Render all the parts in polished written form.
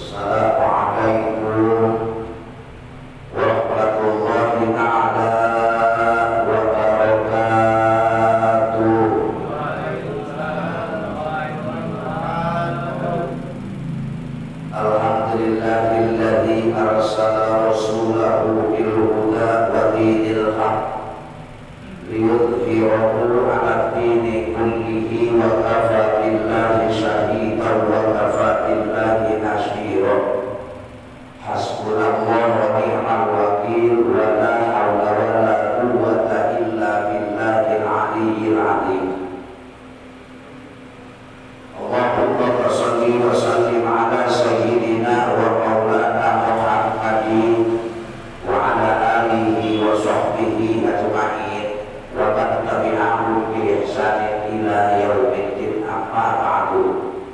Assalamualaikum warahmatullahi ta'ala wabarakatuh. Alhamdulillahilladzi arsala rasulahu bil huda wa dinil haq liyudhhirahu 'ala dini kullihi wa kafa billahi shahidan wa kafa billahi nashira. Hasbunallahu wa ni'mal wakil wa la hawla wa la quwwata illa billahil 'aliyyil 'azim. Allahumma shalli wa sallim ala sayyidina wa maulana Muhammadin wa ala alihi wa sahbihi ajma'in wa man tabi'ahum bi ihsanin ila yaumiddin, amma ba'du.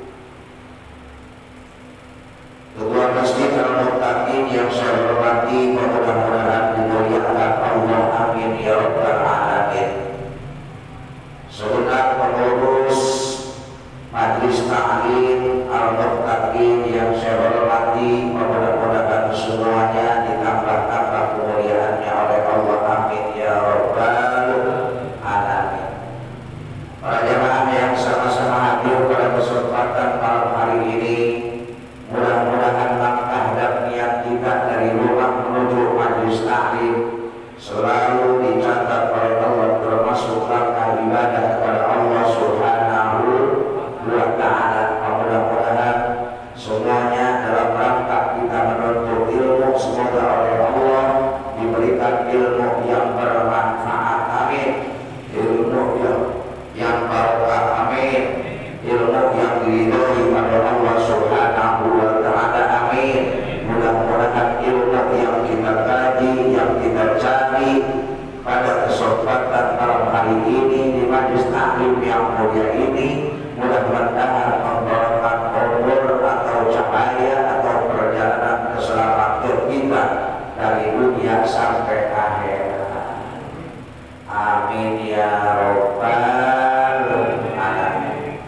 Ketua Masjid Al-Muttaqin yang saya hormati, mudah-mudahan dimuliakan Allah, amin ya rabbal alamin. Segenap pengurus Majelis Ta'lim Al-Muttaqin yang saya hormati, mudah-mudahan semuanya ditambah-tambah kemuliaannya oleh Allah, amin ya rabbal alamin. Para jamaah yang sama-sama hadir pada kesempatan malam hari ini, mudah-mudahan langkah dan niat kita dari rumah menuju Majelis Ta'lim selalu dicatat oleh Allah termasuk langkah ibadah kepada Allah Subhanahu wa ta'ala. Mudah-mudahan semuanya dalam rangka kita menuntut ilmu, semoga oleh Allah diberikan ilmu yang bermanfaat, amin. Ilmu yang barokah, amin. Ilmu yang diridhoi oleh Allah Subhanahu wa ta'ala, amin. Mudah-mudahan ilmu yang kita kaji, yang kita cari pada kesempatan malam hari ini di Majelis Ta'lim yang mulia ini, mudah-mudahan membawakan umur atau cahaya atau perjalanan keselamatan kita dari dunia sampai akhirat, amin ya rabbal alamin.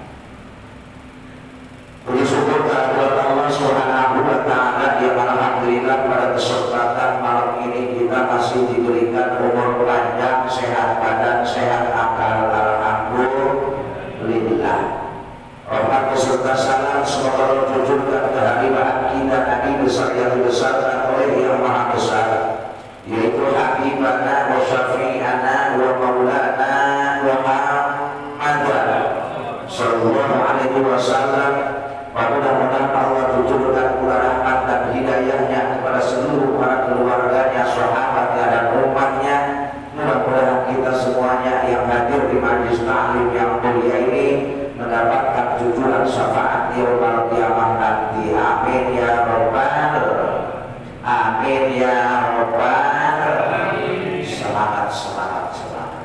Puji syukur kehadirat Allah Subhanahu wa ta'ala yang alhamdulillah pada kesempatan malam ini kita masih diberikan umur panjang, sehat badan, sehat akal, alhamdulillah. Rahmat beserta salam semoga terjunkan kehadiran kita Nabi besar yang dibesarkan oleh yang maha besar, yaitu Habibana wa Syafi'ana wa Maulana Muhammad sallallahu alaihi wasallam. Mudah-mudahan Allah turunkan pula rahmat dan hidayahnya kepada seluruh para keluarganya, sahabatnya dan umatnya. Mudah-mudahan kita semuanya yang hadir di Majelis Ta'lim yang mulia ini mendapatkan junjungan syafaat yaumul qiyamah nanti, amin ya rabbal amin ya rabbal. Semangat, semangat, semangat.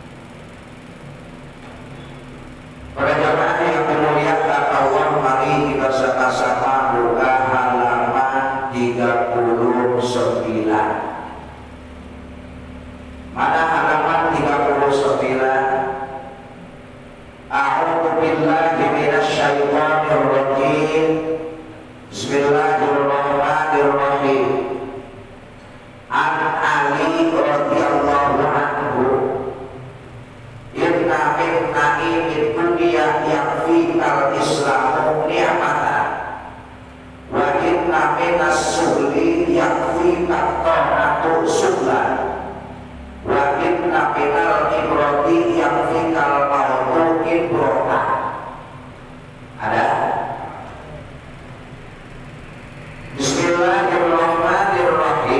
Para jamaah yang dimuliakan Allah, mari kita sama-sama buka halaman 39. Mana halaman 39? A'udzu billahi minasy syaithanir rajim. Bismillahirrahmanirrahim. An Ali radhiyallahu anhu, inna min na'imid dunya yakfikal islamu ni'matan wa inna minas suhli yakfikat ta'atu suhlan wa inna minal ibrati yakfikal mautu ibrata. Ada? Bismillahirrahmanirrahim.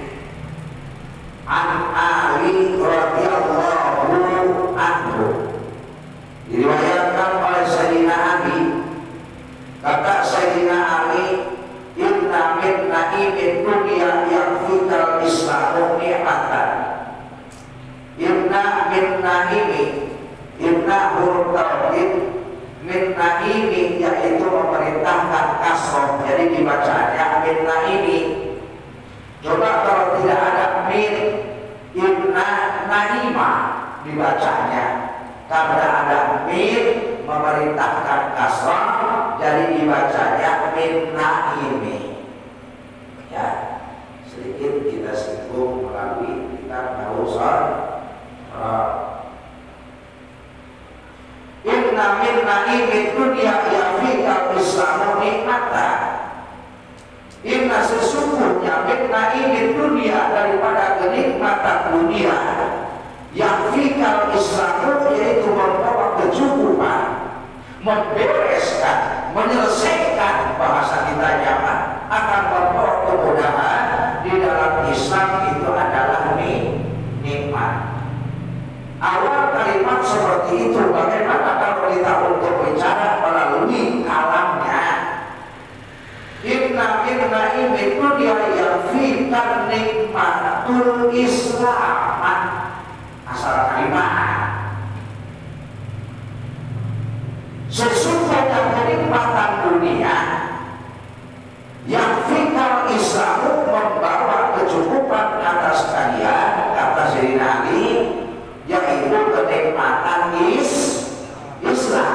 An Ali radhiyallahu anhu, diriwayatkan oleh Sayyidina Ali, kata Sayyidina Ali, inna min na'imid dunya yakfikal islamu ni'matan. Inna min na'imi, inna huruf tauhid, min na'imi yaitu memerintahkan kasroh, jadi dibacanya min na'imi. Coba kalau tidak ada min, inna na'ima dibacanya, karena ada min memerintahkan memerintahkan kasrah, jadi dibacanya min naimi. Ya, sedikit kita singgung melalui kitab Nawawi. Inna min naimi dunia yafika islamu nikmatan. Inna sesungguhnya min naimi dunia daripada kenikmatan dunia yang fikal Islamu yaitu membawa kecukupan, membereskan, menyelesaikan, bahasa kita nyaman, akan membawa kemudahan di dalam Islam itu adalah nikmat. Awal kalimat seperti itu bagaimana kalau kita untuk bicara melalui kalamnya? Inna naimi dunia yang fikal nikmatul Islam. Asal kalimat sesungguhnya kenikmatan dunia yang fikal Islamu membawa kecukupan atas kalian, kata Sayyidina Ali, yaitu kenikmatan Islam.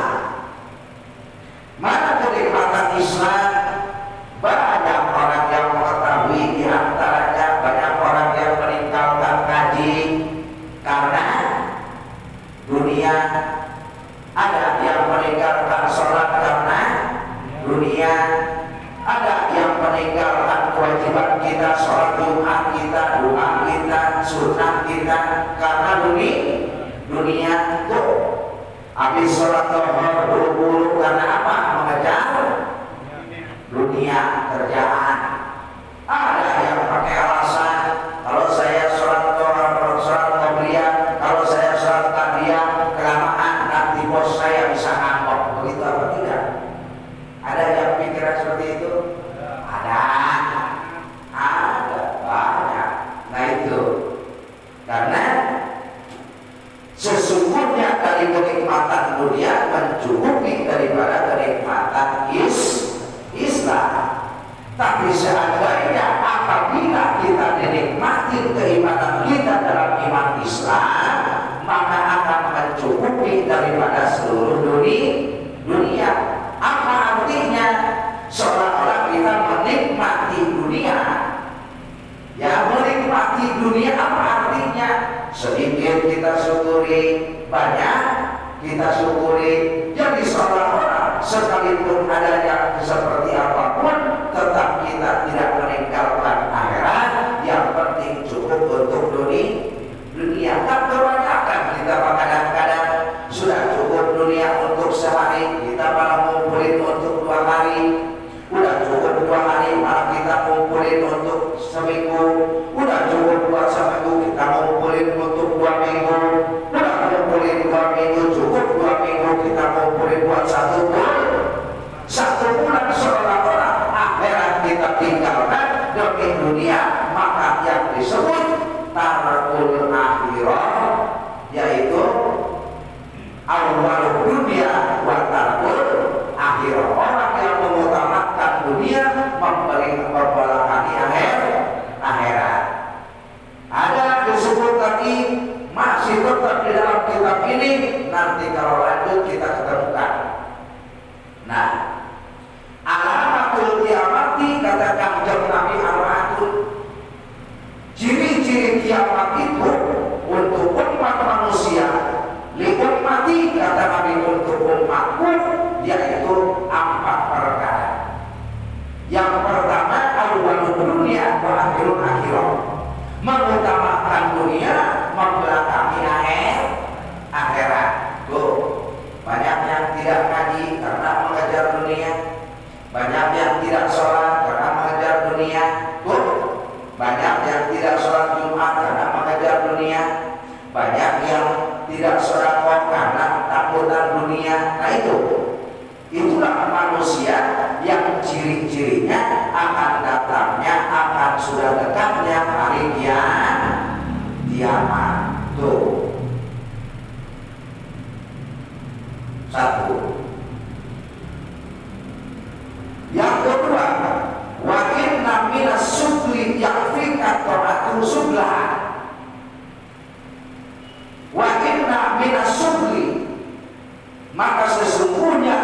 Mana kenikmatan Islam? Banyak orang yang mengetahui, di antaranya banyak orang yang meninggalkan ngaji karena dunia, ada yang meninggalkan sholat karena dunia, ada yang meninggalkan kewajiban kita, sholat Jumat kita, doa kita, sunnah kita karena dunia. Tuh, habis sholat zuhur buru-buru karena apa? Mengejar dunia, kerjaan. Ada yang pakai alasan, kalau saya sholat zuhur, sholat qabliyah, kalau saya sholat qabliyah kelamaan nanti bos saya bisa ngambek. Begitu apa tidak? Ada yang pikiran seperti itu? Ada banyak. Nah itu karena sesungguhnya dari kenikmatan dunia mencukupi daripada kenikmatan Islam. Tapi seandainya apabila kita dinikmati keimanan kita dalam iman Islam, maka akan mencukupi daripada seluruh dunia. Apa artinya? Seolah-olah kita menikmati dunia. Ya, menikmati dunia apa artinya? Sedikit kita syukuri, banyak kita syukuri. Jadi seolah-olah sekalipun adanya seperti apapun, tetap kita tidak meninggalkan akhirat. Yang penting cukup untuk dunia. Kan kebanyakan kita kadang-kadang sudah cukup dunia untuk sehari, kita malah ngumpulin untuk 2 hari. Udah cukup 2 hari, malah kita ngumpulin untuk seminggu. Udah cukup buat seminggu, kita ngumpulin untuk 2 minggu. Udah ngumpulin 2 minggu, cukup 2 minggu, kita ngumpulin buat 1 bulan. 1 bulan seolah-olah akhirat kita tinggalkan demi dunia. Maka yang disebut tarkul akhirah, yaitu awal dunia wa tarkul akhirah. Orang yang mengutamakan dunia membelakangi akhirat. Ada disebut tadi, masih tetap di dalam kitab ini. Nanti kalau lanjut kita ketemukan. Nah, alamatul kiamati, kata Kanjeng Nabi Al-Mahdud, ciri-ciri kiamat itu untuk umat manusia, li ummati, kata Nabi, untuk umatku, yaitu 4 perkara. Yang pertama, awalul dunia wa akhirul akhirah. Mengutamakan dunia, membelakangi akhirat. Tuh, banyak yang tidak ngaji karena mengejar dunia. Banyak yang tidak sholat karena mengejar dunia. Tuh, banyak yang tidak sholat Jumat karena mengejar dunia. Banyak yang tidak sedekah karena takutan dunia. Nah itulah manusia yang ciri-cirinya akan datangnya, akan sudah dekatnya hari kiamat. Tuh, 1. Yang kedua, wa inna minas sugli yakfika ta'atu sublah. Wa inna minas sugli, maka sesungguhnya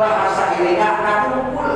bahasa ininya kumpul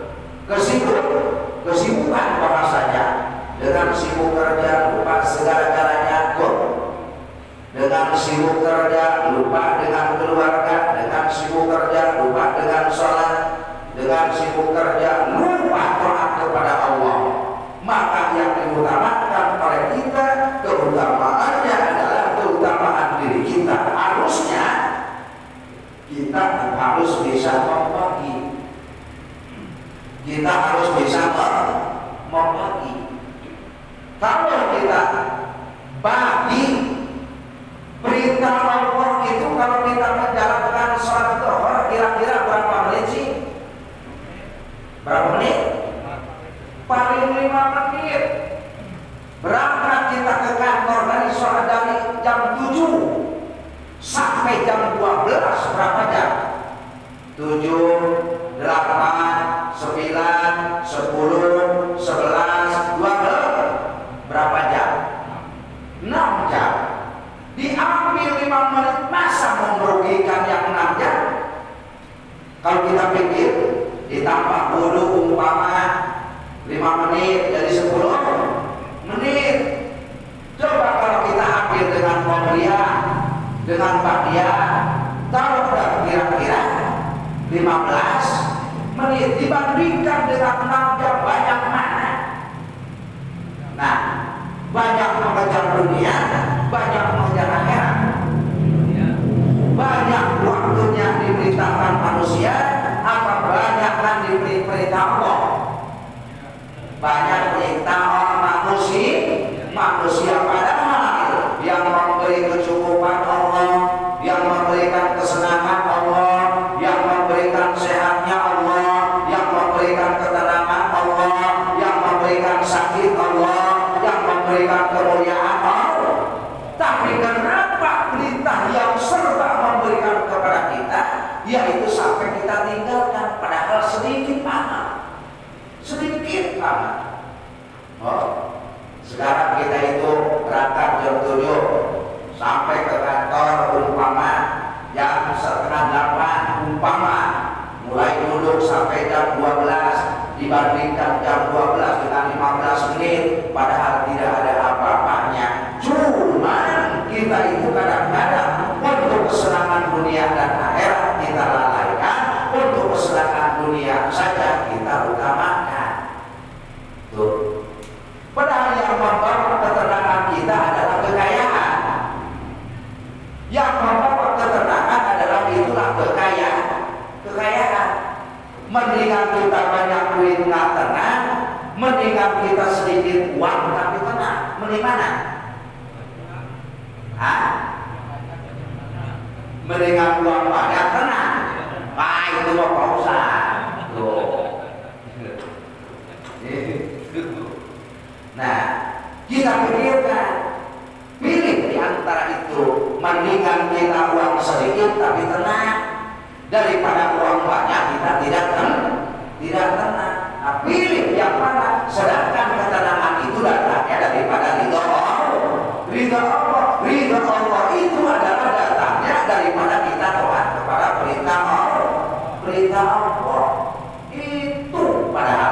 kesibukan bahasanya, dengan sibuk kerja lupa segala-galanya dengan sibuk kerja lupa dengan keluarga, dengan sibuk kerja lupa dengan sholat, dengan sibuk kerja lupa taat kepada Allah. Maka yang diutamakan oleh kita, keutamaannya adalah keutamaan diri kita. Harusnya kita harus bisa membagi. Kita harus bisa membagi. Kalau kita bagi perintah Allah itu, kalau kita menjalankan sholat zuhur kira-kira berapa menit sih? Berapa menit? Paling 5 menit. Berangkat kita ke kantor dari sholat dari jam 7 sampai jam 12 berapa jam? 7, 8, 9, 10, 11, 12 berapa jam? 6 jam. Diambil 5 menit, masa merugikan yang 6 jam? Kalau kita pikir ditambah wudu umpama 5 menit jadi 10 menit. Coba kalau kita ambil dengan pemberian, dengan bagian, taruh kira-kira 15 menit dibandingkan dengan 6 jam, banyak mana? Nah, banyak mengejar dunia, banyak mengejar akhirat. Banyak waktunya diperintahkan manusia, apa banyak kan diberi perintah Allah? Banyak perintah manusia padahal yang memberi kecukupan Allah, yang memberikan kesenangan Allah, yang memberikan sehatnya Allah, yang memberikan ketenangan Allah, yang memberikan sakit Allah, yang memberikan kemuliaan Allah. Tapi kenapa perintah yang serba memberikan kepada kita, yaitu sampai kita tinggalkan, padahal sedikit amat, sedikit amat. Sekarang kita itu berangkat jam 7 sampai ke kantor umpama jam 7:30 umpama, mulai duduk sampai jam 12, dibandingkan jam 12 dengan 15 menit, padahal tidak ada apa-apanya. Cuman kita itu kadang-kadang untuk kesenangan dunia dan akhirat kita lalaikan, untuk kesenangan dunia saja kita utamakan. Tuh. Padahal yang membawa ketenangan kita adalah kekayaan. Yang membawa ketenangan adalah itulah kekayaan. Mendingan kita banyak duit nggak tenang, mendingan kita sedikit uang tapi tenang. Mending mana? Mendingan uang banyak tenang. Itu mah pausa. Nah, kita pikirkan, pilih di antara itu, mendingan kita uang sedikit tapi tenang daripada uang banyak kita tidak tenang. Nah, pilih yang mana? Sedangkan ketenangan itu datangnya daripada ridha Allah. Ridha Allah itu adalah datangnya daripada kita taat kepada perintah Allah. Itu padahal.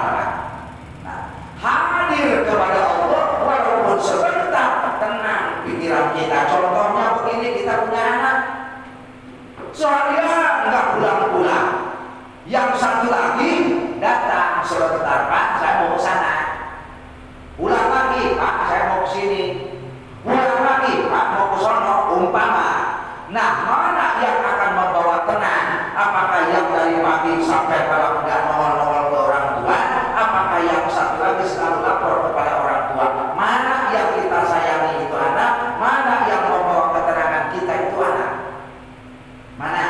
Hadir kepada Allah walaupun sebentar, tenang pikiran kita. Contohnya begini, kita punya anak seharian nggak pulang-pulang, yang satu lagi datang sebentar, Pak saya mau ke sana, pulang lagi Pak saya mau ke sini, pulang lagi Pak mau ke sono umpama. Nah, mana yang akan membawa tenang? Apakah yang dari pagi sampai malam nggak nongol-nongol ke orang tua? Apakah yang satu lagi selalu lapor kepada orang tua? Mana yang kita sayangi itu anak? Mana yang membawa ketenangan kita itu anak? Mana?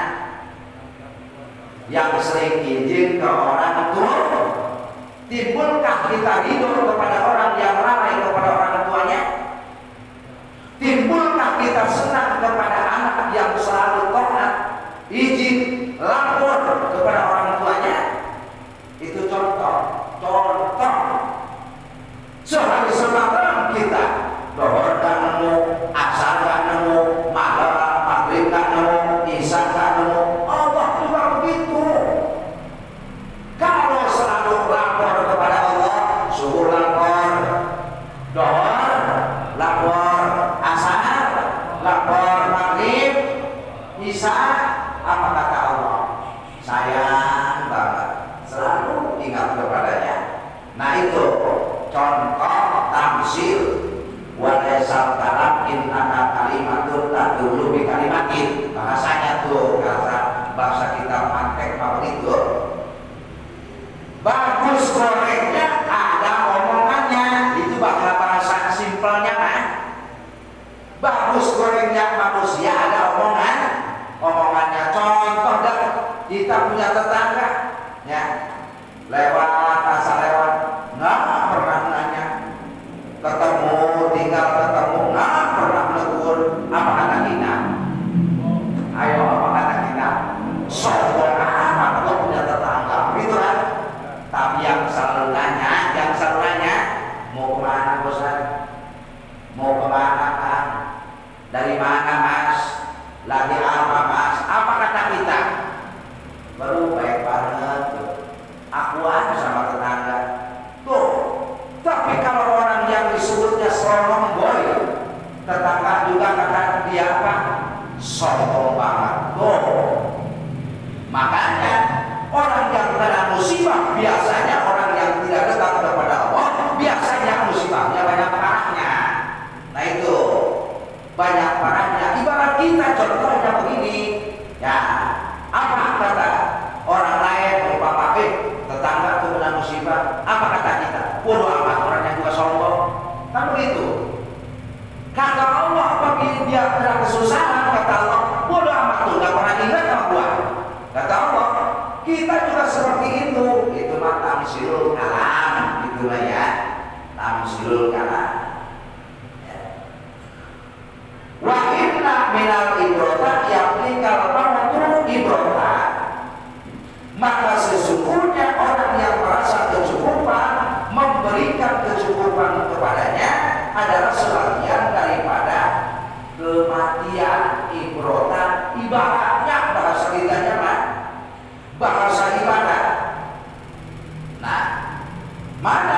Yang sering izin ke orang tua? Timbulkah kita ridho kepada orang yang lalai kepada orang tuanya? Timbulkah kita senang kepada anak yang selalu taat, izin, lapor kepada orang tuanya? Itu contoh. Sehari semalam kita dohor gak nemu, asar gak nemu, maghrib gak nemu, isya gak nemu. Allah juga begitu. dasar dalam innaka kalimatun tadullu bi kalimatin. Bahasanya tuh bahasa kita pakai apa itu? Bagus gorengnya ada omongannya, itu bahasa simpelnya mah. Bagus gorengnya manusia ada omongannya. Contoh dah, kita punya tetangga ya, lewat nggak pernah nanya, tinggal ketemu nggak pernah menegur. Apa kata kita? Ayo, apa kata kita? Sombong amat kalau punya tetangga gitu kan. Tapi yang selalu nanya, mau kemana bosan? Mau kemana kan? Dari mana mas? Lagi apa mas? Apa kata kita? Baru baik banget tuh. Aku aja sama tetangga tuh. Tapi kalau orang yang disebutnya sombong boy, tetangga juga kata dia apa? Sombong banget tuh. Makanya orang yang kena musibah, biasanya orang yang tidak dekat kepada Allah, biasanya musibahnya banyak parahnya. Nah itu banyak parahnya. Ibarat kita contohnya begini ya, apa kata orang lain umpama tetangga itu kena musibah, apa kata kita? Bodoh amat, orangnya juga sombong. Kan begitu. Kata Allah apabila dia kena kesusahan, kata Allah bodoh amat tuh, gak pernah ingat sama gua. Kata Allah kita juga seperti itu. Itu mah tamsilul kalam, itulah ya, tamsilul kalam. Wa inna minal ibrota yaknikal mautu ibrota. Maka sesungguhnya orang yang merasa kecukupan, memberikan kecukupan kepadanya adalah sebagian daripada kematian. Ibrota ibaratnya, bahasa kitanya mah bahasa ibadah. Nah, mana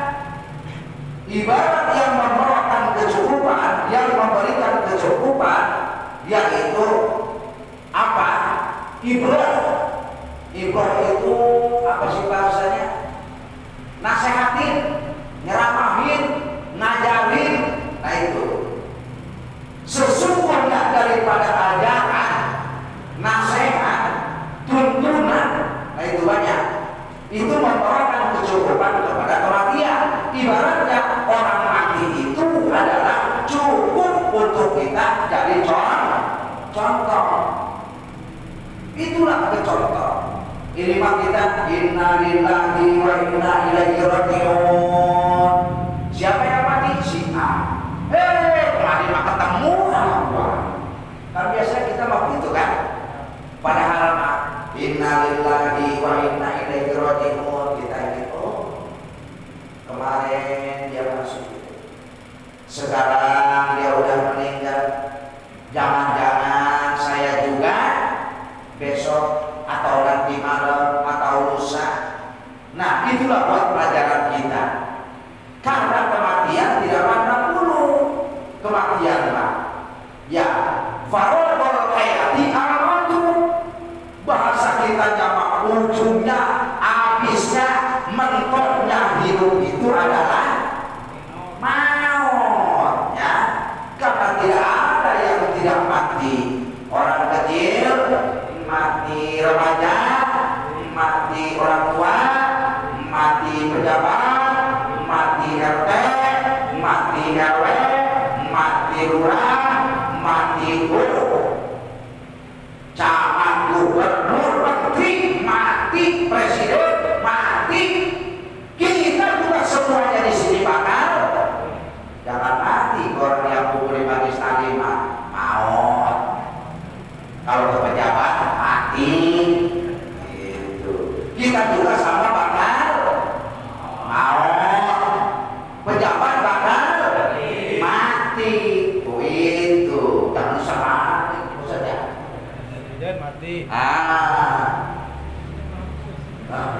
ibarat yang membawakan kecukupan, yang memberikan kecukupan, yaitu apa? Ibrah. Ibrah itu apa sih bahasanya? Nasehatin, nyeramahin, ngajarin. Nah itu sesungguhnya daripada ajaran, nasihat, tuntunan. Nah itu banyak. Itu membawakan kecukupan kepada kematian. Ibaratnya orang mati itu adalah cukup untuk kita jadi contoh. Itulah contoh. Ini mah kita inna lillahi wa inna ilaihi raji'un. Siapa yang mati? Si A. Kemarin mah ketemu sama gua. Kan biasanya kita mah begitu kan? Padahal mah inna lillahi wa inna ilaihi raji'un. Kita ini kemarin dia masuk, sekarang dia udah meninggal. Jangan-jangan saya juga besok atau nanti malam atau lusa. Nah itulah buat pelajaran kita. Karena kematian tidak pandang bulu. Kematian lah ya farol hayati amatu. Bahasa kita jamak ujungnya, habisnya, mentoknya hidup itu adalah maut ya. Karena tidak ada yang tidak mati. Orang kecil mati, remaja mati, orang tua mati, pejabat mati, RT mati, RW mati, lurah mati, camat, gubernur, menteri mati, presiden mati. Kita juga semuanya di sini bakal. Jangan mati orang yang pukul magis tadi maut. Kalau ke pejabat mati, gitu. Kita juga sama bakal maut. Pejabat bakal mati. Oh itu, jangan sama saja. Presiden mati. Nah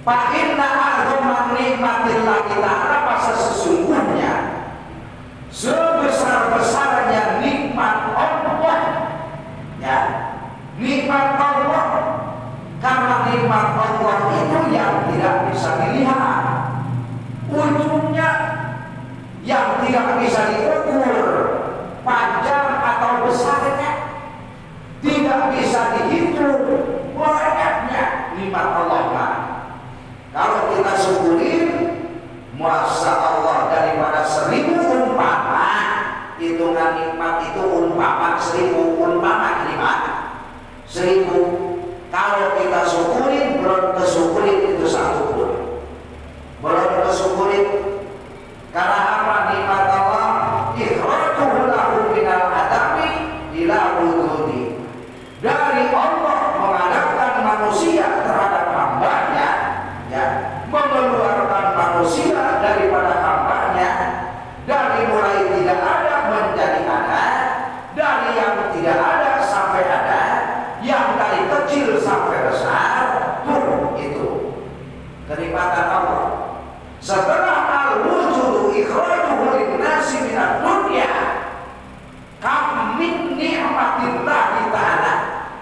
Fa inna a'zama nikmatillahi ta'ala, masa sesungguhnya sebesar-besarnya nikmat Allah, ya, nikmat Allah, karena nikmat Allah itu yang tidak bisa dilihat ujungnya, yang tidak bisa diukur panjang atau besarnya, tidak bisa dihitung banyaknya nikmat Allah. Kalau kita syukurin, Masya Allah, daripada 1000 umpama, hitungan nikmat itu umpama 1000, umpama 1000. Kalau kita syukurin, belum kesyukurin itu satu pun, belum kesyukurin. Karena apa? Nikmat Allah ikhrajuhu lahu minal adami ila wujudi. Dari Allah mengadakan manusia terhadap hambanya, ya, mengeluarkan manusia daripada hambanya, dari mulai tidak ada menjadi ada, dari yang tidak ada sampai ada, yang dari kecil sampai besar, tuh itu kenikmatan Allah. Setelah al-wujudu ikhrajuhu linnasi minad dunya, kam min ni'matillahi ta'ala,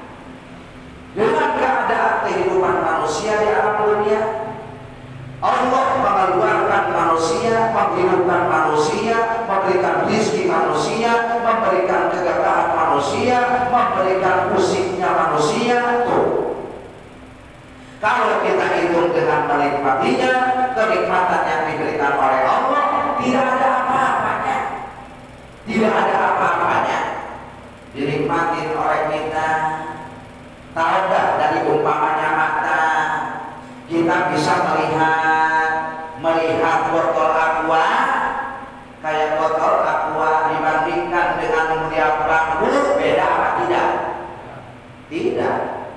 dengan keadaan kehidupan manusia di alam dunia, Allah mengeluarkan manusia, menghidupkan manusia, memberikan rezeki manusia, memberikan kegagahan manusia, memberikan musiknya manusia. Tuh, kalau kita hitung dengan menikmatinya, kenikmatan yang diberikan oleh Allah tidak ada apa-apanya, tidak ada apa-apanya, dinikmatin oleh kita. Tahu nggak, dari umpamanya mata, kita bisa melihat botol aqua, kayak botol aqua dibandingkan dengan melihat bambu, beda apa tidak? Tidak.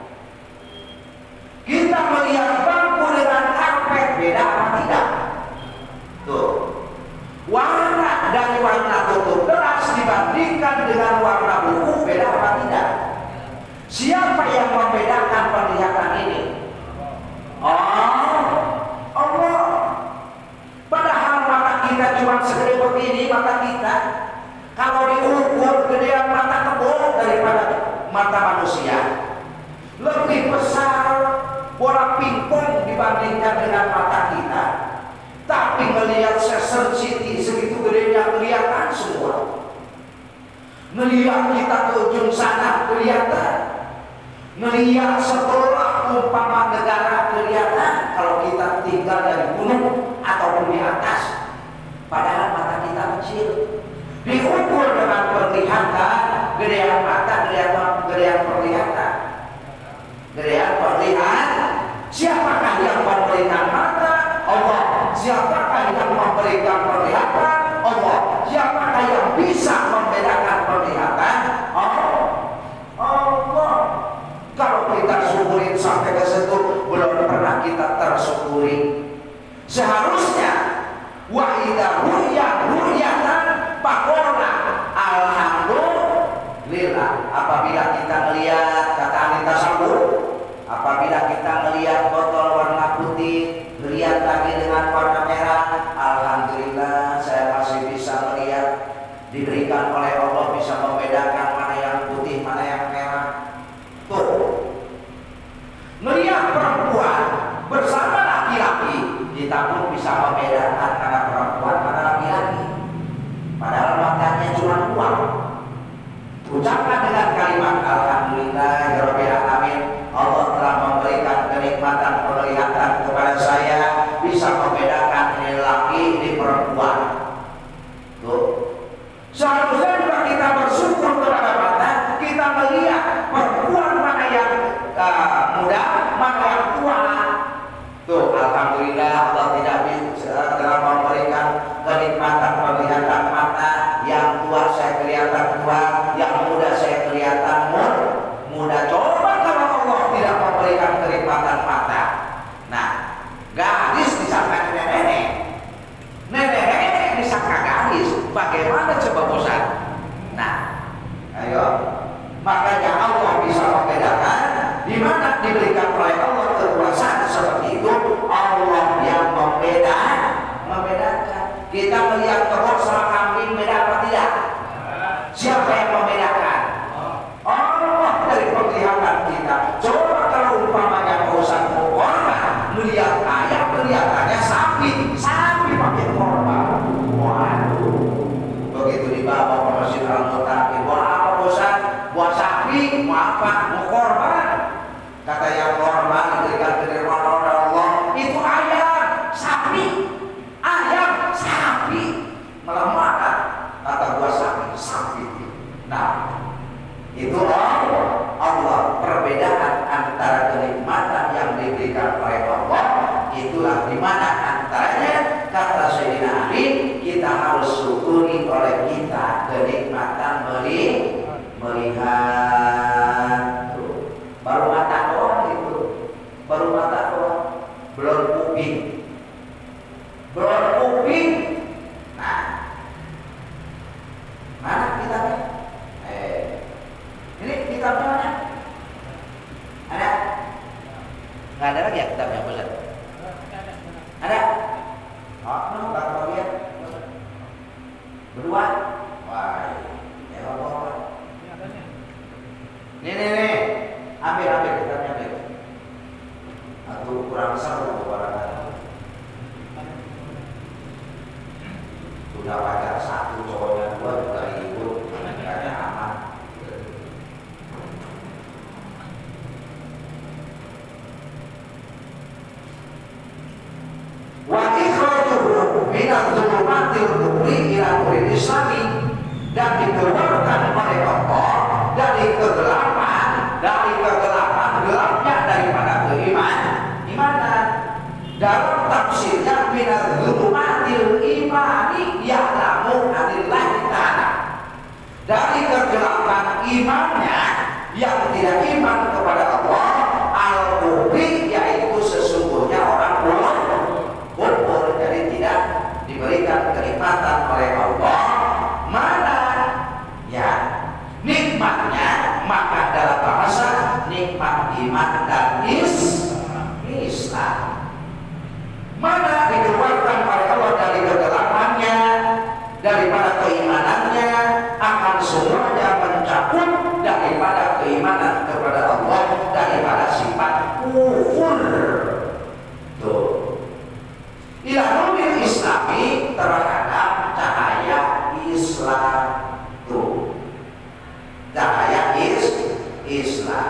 Kita melihat bambu dengan karpet, beda apa tidak? Tuh, warna dari warna tutup gelas dibandingkan dengan warna buku, beda apa tidak? Siapa yang membedakan penglihatan ini? Oh, Allah. Padahal mata kita cuma segede begini, mata kita. Kalau diukur gedean mata kebo daripada mata manusia, lebih besar bola pingpong dibandingkan dengan mata kita. Tapi melihat Season City segitu gedenya kelihatan semua. Melihat kita ke ujung sana kelihatan. Melihat sebelah umpama negara kelihatan kalau kita tinggal dari gunung ataupun di atas. Padahal mata kita kecil. Diukur dengan penglihatan, gedean mata, gedean penglihatan. Gedean penglihatan. Siapakah yang memberikan mata? Allah. Siapakah yang memberikan penglihatan? Allah. Siapakah yang bisa membedakan penglihatan? Allah. Kalau kita syukurin sampai ke situ, belum pernah kita tersyukuri. Seharusnya wa idza ru'yatan faqulna alhamdulillah. Apabila kita melihat, kata Anita Sambur, apabila kita melihat botol warna putih, melihat lagi dengan warna merah, alhamdulillah saya masih bisa melihat, diberikan oleh Allah bisa membedakan mana yang putih, mana yang merah. Tuh, melihat perempuan bersama laki-laki, kita pun bisa membedakan mana perempuan, mana laki-laki. Padahal matanya cuma dua. Ucapkan dengan kalimat alhamdulillahirabbil alamin, Allah telah memberikan kenikmatan penglihatan kepada saya, bisa membedakan ini laki, ini perempuan. Tuh, seharusnya juga kita bersyukur kepada mata, kita melihat perempuan mana yang muda, mana yang tua. Tuh, alhamdulillah Allah telah memberikan kenikmatan penglihatan mata. Yang tua saya kelihatan tua, yang muda saya kelihatan muda. Coba kalau Allah tidak memberikan kenikmatan mata. Nah, gadis disangka nenek, nenek disangka gadis. Bagaimana coba bosan? Nah, ayo. Makanya Allah bisa membedakan di mana diberikan oleh Allah kekuasaan seperti itu. Basir Al-Mutaqi. Buat apa bosan? Buat sapi, mau apa? Mau korban. Kata yang korban diberikan kenikmatan oleh Allah itu ayam, sapi, ayam, sapi. Melemahkan kata gua sapi. Nah, itu Allah. Perbedaan antara kenikmatan yang diberikan oleh Allah itulah dimana antaranya kata Sayyidina Ali, kita harus syukuri oleh kita kenikmatan melihat. Baru mata doang itu, baru mata doang, belum kuping. Nah, mana kitabnya? Ini kitabnya mana? Ada? Nggak ada lagi ya kitabnya, Ustaz? Ada? Oh, Bang Fabian. Berdua? Wah, ya Allah. Nih. Ambil kitabnya, ambil. Atau kurang besar untuk barangkali. Sudah pacar satu, cowoknya dua, juga ribut, kayaknya aman. Wa ikhrajuhu minadh dhulumatil kufri ila nuril islami, dan dikeluarkan oleh Allah dari kegelapan gelapnya daripada keimanan. Dalam tafsirnya minadh dhulumatil imani ya'lamu anillahi ta'ala, dari kegelapan imannya yang tidak iman kepada Allah, al-kufri, yaitu sesungguhnya orang kufur, jadi tidak diberikan kenikmatan oleh Allah. Mana ya nikmatnya? Maka dalam bahasa nikmat iman dan Islam. Mana dikeluarkan oleh Allah dari kegelapannya, daripada keimanannya, akan semuanya mencakup daripada keimanan kepada Allah, daripada sifat kufur. Tuh. Ila nuril islami, terhadap cahaya Islam. Tuh. Cahaya Islam.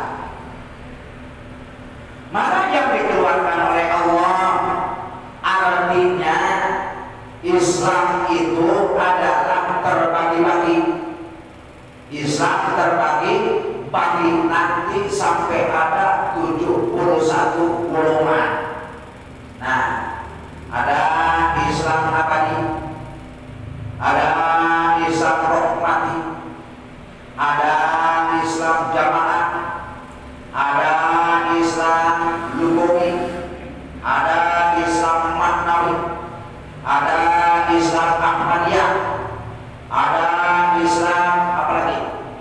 Mana yang dikeluarkan oleh Allah? Artinya Islam itu adalah terbagi-bagi. Islam terbagi nanti sampai ada 71 golongan. Nah, ada Islam abadi, ada Islam rahmati, ada Islam jamaah, ada Islam lugawi, ada Islam maknawi, ada Islam Ahmadiyah, ada Islam apa lagi?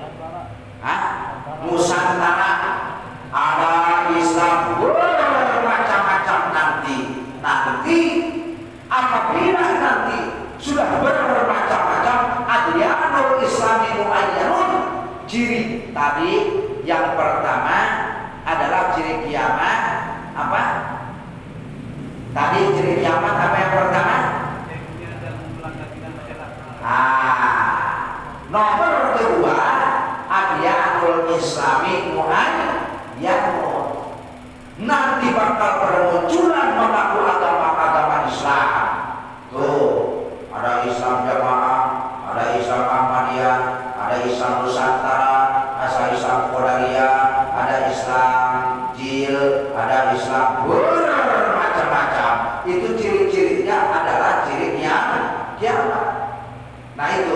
Nusantara, ada Islam bermacam-macam nanti. Apabila nanti sudah bermacam-macam, adyanul islami muayyanun, ciri tadi yang pertama adalah ciri kiamat apa? Tadi ciri kiamat apa yang pertama? Nomor kedua adyanul islami muayyanun, nanti bakal bermunculan mengaku agama Islam. Tuh, ada Islam jamaah, ada Islam Ahmadiyah, ada Islam Nusantara, ada Islam Qadariyah, ada Islam Jil, ada Islam bermacam-macam. Itu ciri-cirinya adalah ciri kiamat. Nah itu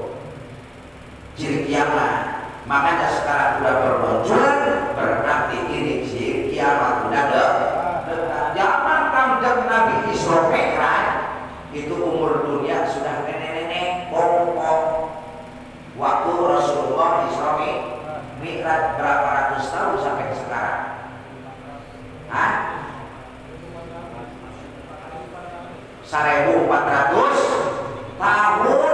ciri kiamat. Makanya sekarang sudah bermunculan, berarti ini ciri kiamat sudah dekat. Zaman kanjeng Nabi Isra Mi'raj itu umur dunia sudah nenek-nenek pokok. Waktu Rasulullah Isra Mi'raj berapa ratus tahun sampai sekarang? 1400 tahun.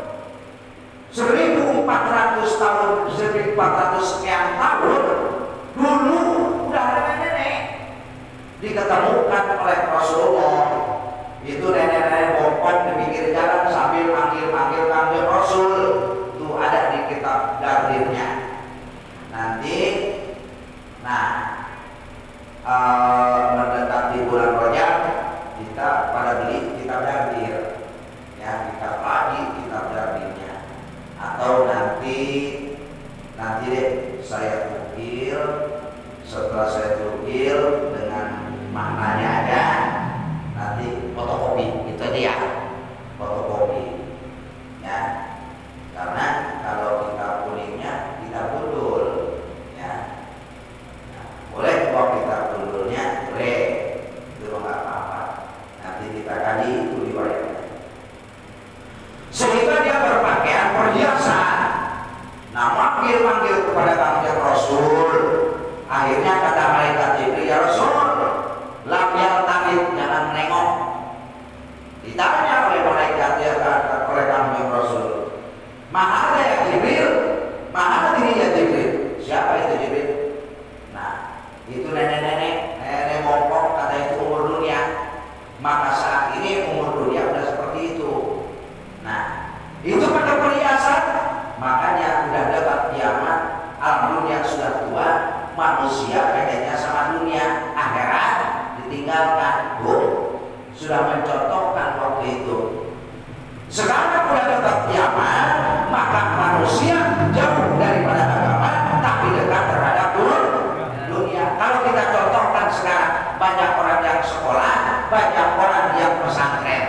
1400 tahun, 1400 sekian tahun dulu udah ada nenek diketemukan oleh Rasulullah. Itu nenek-nenek bokong di pinggir jalan sambil manggil Rasul. Tuh atau nanti deh saya tukil, setelah saya tukil dengan maknanya ada, nanti fotokopi itu aja ya, fotokopi ya, karena kalau kita kuningnya kita gundul ya. Nah, boleh kalau kita gundulnya boleh, itu nggak apa-apa, nanti kita kali itu riwayatnya sehingga dia berpakaian perhiasan. Nah, manggil kepada kanjeng Rasul. Akhirnya kata malaikat Jibril, ya Rasul, lam yaltafit, jangan menengok. Ditanya oleh malaikat, ya oleh kanjeng Rasul, mana ya Jibril? Mana diri ya Jibril? Siapa itu Jibril? Nah, itu nenek mongkok, kata itu umur dunia. Maka saat ini umur dunia udah seperti itu. Nah, itu pakai perhiasan. Makanya udah dekat kiamat, alam dunia sudah tua, manusia pengennya sama dunia, akhirat ditinggalkan. Sudah mencontohkan waktu itu. Sekarang udah dekat kiamat, maka manusia jauh daripada agama, tapi dekat terhadap dunia. Kalau kita contohkan sekarang, banyak orang yang sekolah, banyak orang yang pesantren.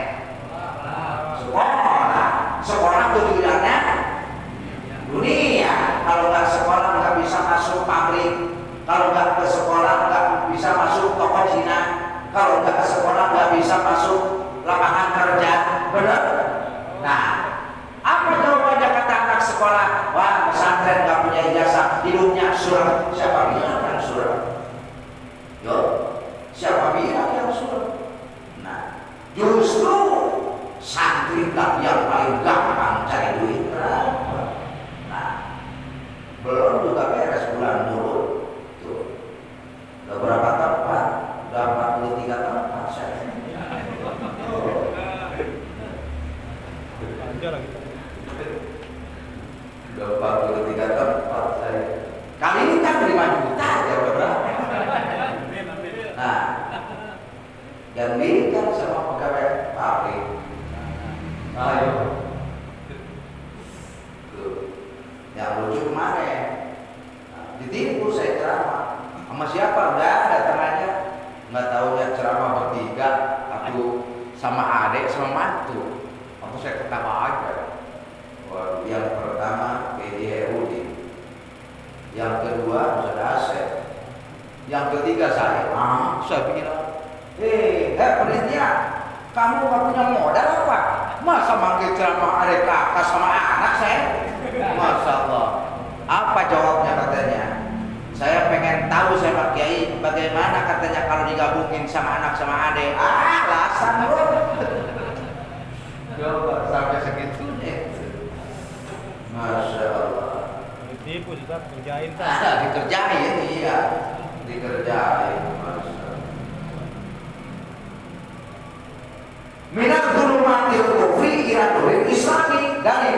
Sekolah tujuannya dunia. Kalau nggak sekolah nggak bisa masuk pabrik, kalau nggak ke sekolah nggak bisa masuk toko Cina, kalau nggak ke sekolah nggak bisa masuk lapangan kerja, benar? Nah, apa jawabannya kata anak sekolah? Wah, pesantren nggak punya ijazah, hidupnya suram. Siapa bilang yang suram? Yo, siapa bilang yang suram? Nah, justru santri yang paling gampang cari duit. Nah, belum juga beres bulan dulu tuh, udah berapa tempat? Udah 43 tempat saya. Udah 43 tempat saya. Kali ini kan 5 juta ya udah berapa? Nah, yang berikan sama pegawai pabrik. Ayo, tuh, yang lucu kemarin, nah, ditipu saya ceramah, sama siapa? Enggak ada temannya, nggak tahunya ceramah bertiga, aku sama adik sama mantu, aku saya ketawa aja. Wah, yang pertama PDRUD, yang kedua Ustaz Asep, yang ketiga saya bilang, penelitian, kamu nggak punya modal apa? Masa manggil ceramah adik kakak sama anak saya? Masya Allah. Apa jawabnya katanya? Saya pengen tahu saya Pak Kiai bagaimana katanya kalau digabungin sama anak sama adik. Alasan lu. Coba sampai segitunya. Masya Allah. Ditipu juga kerjain dikerjain iya. Dikerjain. Minal dzulumatil kufri ila nuril islami, dari